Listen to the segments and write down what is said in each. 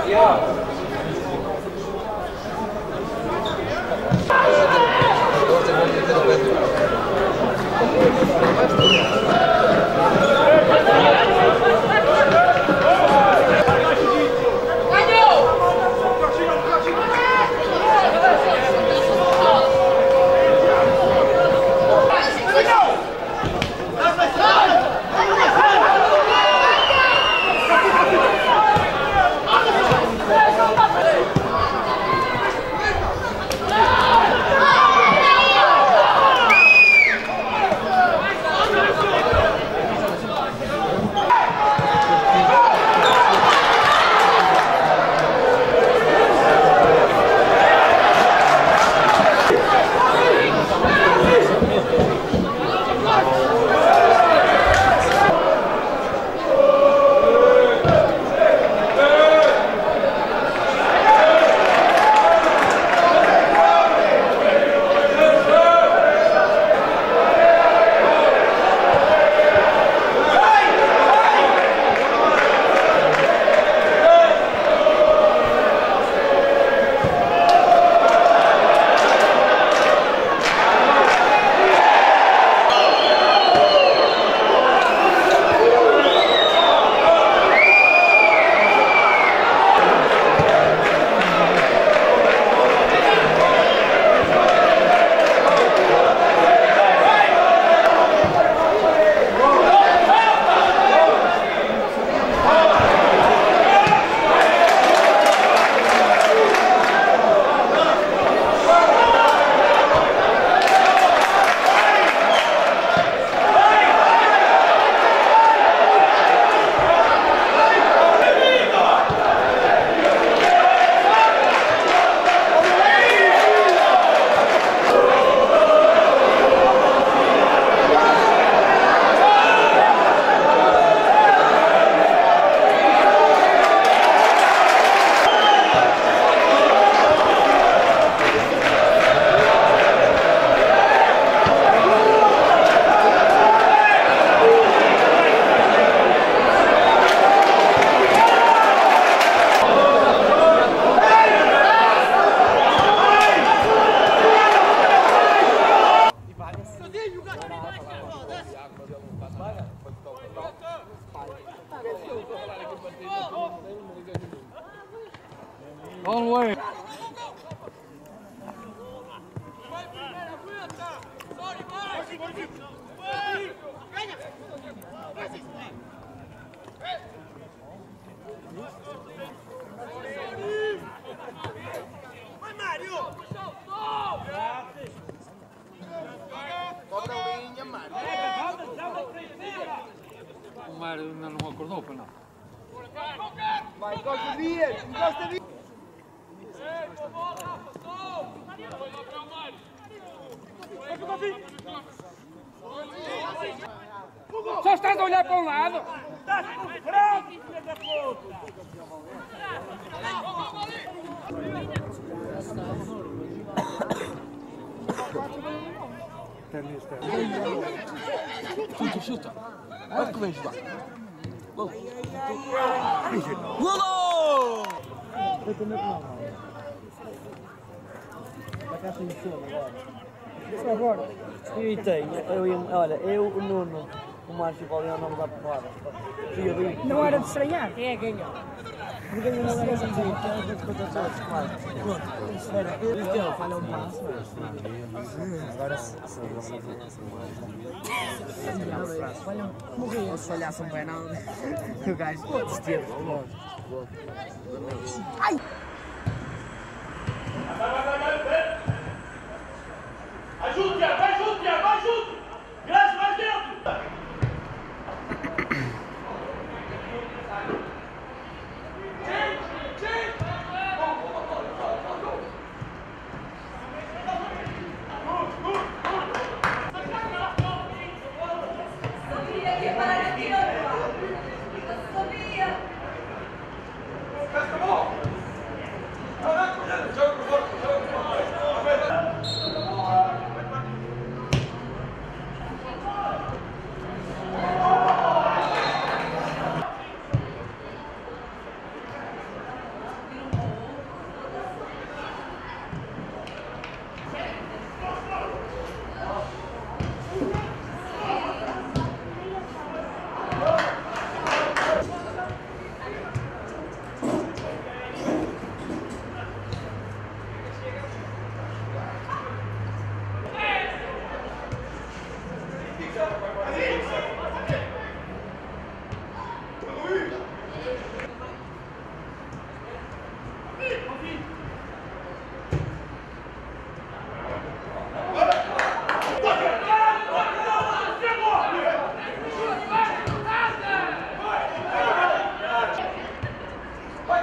Long way. O Mário ainda não acordou, para não. Vai, encosta Dias, encosta Dias. Só estás a olhar para um lado. Estás por frente, filha da puta. Chuta, chuta. Vai que vens lá. Golo! Agora, e tem, olha, eu, o Nuno, o Márcio e o Paulinho não me dá porrada. Não era de estranhar, quem é que ganhou? Ganhou na Liga Santos, contra todos, claro. Então, falha um passo, agora morria. Se falhasse um penal, o gajo desistiu. Ai! Ajude, Tiago, vai junto, Tiago, vai junto! Graças, mais dentro!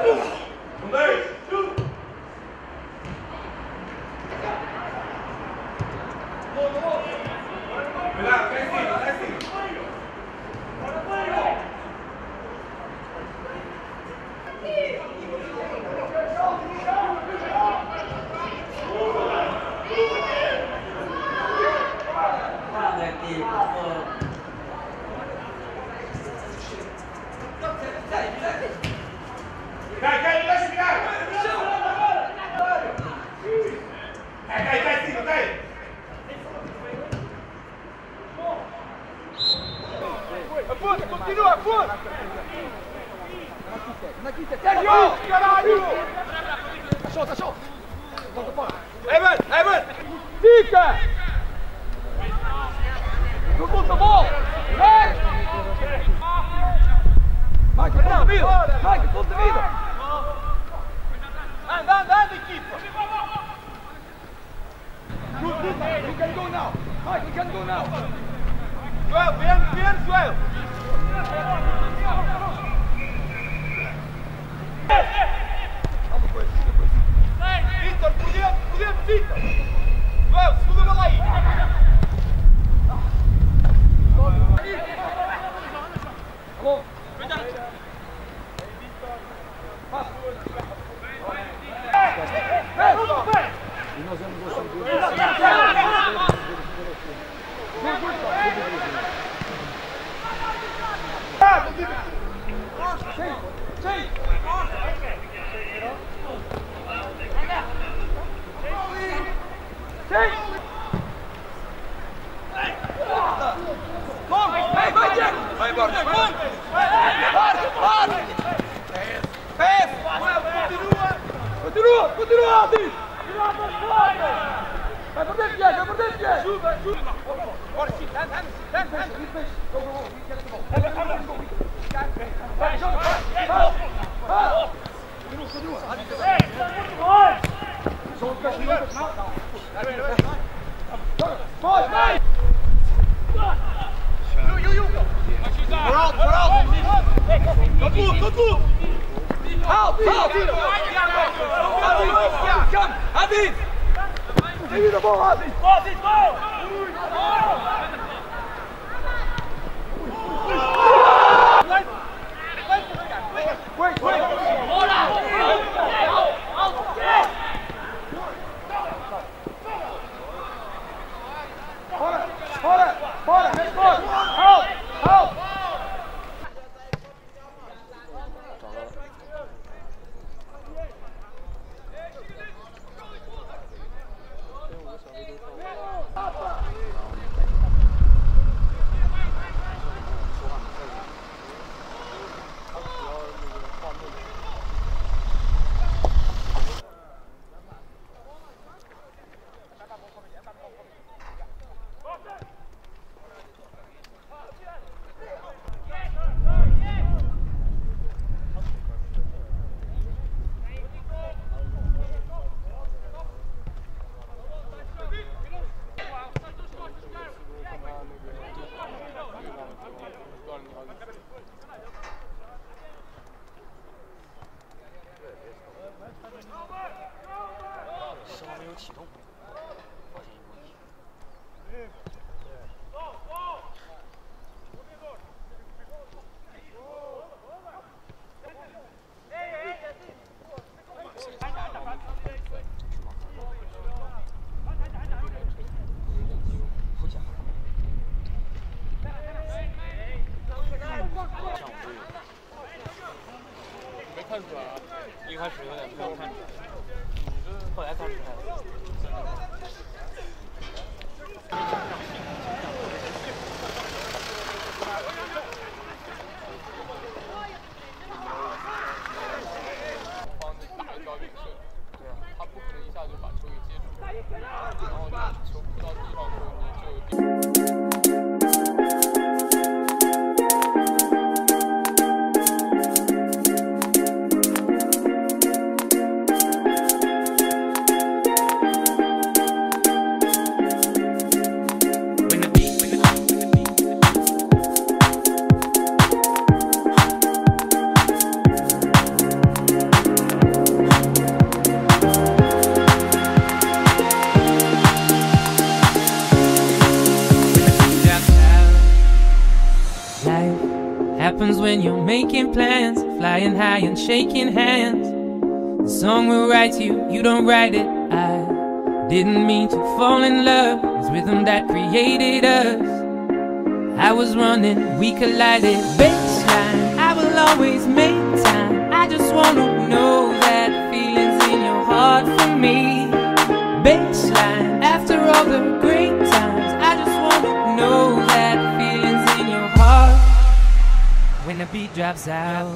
Continua, força! Sérgio! Caralho! Tá show! Volta fora! Evan! Fica! Não conta a bola! Vai, que conta a vida! Vai, que conta a vida! Anda, equipa! Good, we can go now! Mike, we can go now! Joel, bien, Joel! Vitor, por dentro, Vitor! Joel, segura a bola aí! Alô? E nós vamos gostar Continua, Aldi! Vai por dentro, Diego! Bora, sim, Hadid! Give me the ball, Hadid! Bora! Help! 看出来了，一开始有点没有看出来，后来看出来了。 方打个高位射，对啊，他不可能一下就把球给接住，然后你球扑到地上之后你就。 when you're making plans, flying high and shaking hands. The song will write you, you don't write it. I didn't mean to fall in love. It's rhythm that created us. I was running, we collided. Baseline, I will always make time. I just wanna know that feeling's in your heart for me. Baseline, after all the great times, I just wanna know that feeling's in your heart when the beat drops out.